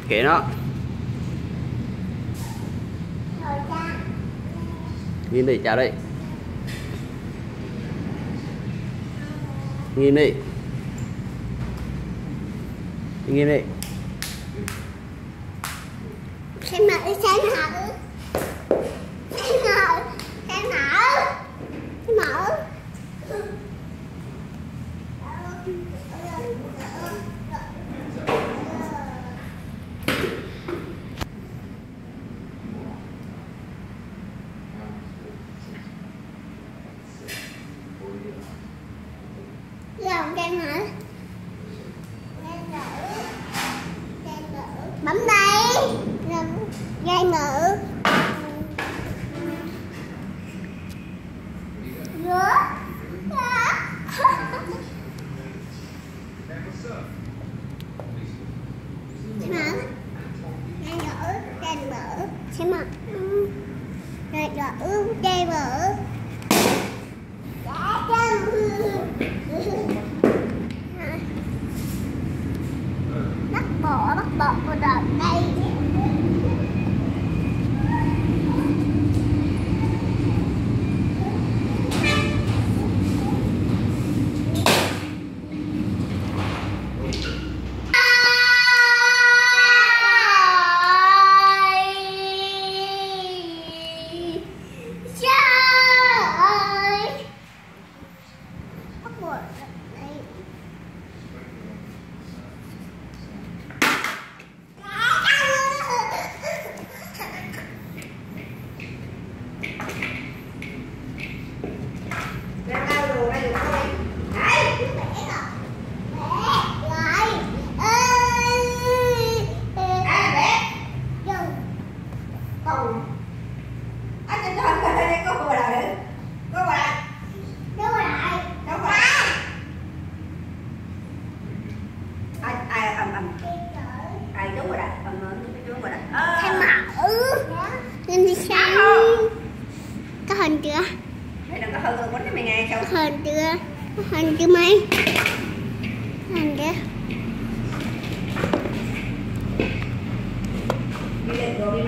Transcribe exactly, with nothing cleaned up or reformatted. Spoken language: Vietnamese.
kệ nó. Nhìn đi, chào đây. Nhìn đi. Nhìn đi. Xem mở, xem mở. Xem mở, xem mở. Xem mở. Làm kem hả? Bấm đây. Gai mở. Rửa. Xem mở. Gai mở. Gai mở. Xem mở. Gai mở. Gai mở. Bắt bỏ, bắt bỏ vào đợt đây. Nhìn xem có hình chưa? Mày đừng có hư rồi quýnh cho mày nghe sao? Có hình chưa? Có hình chưa mày? Có hình chưa? Đi lên rồi đi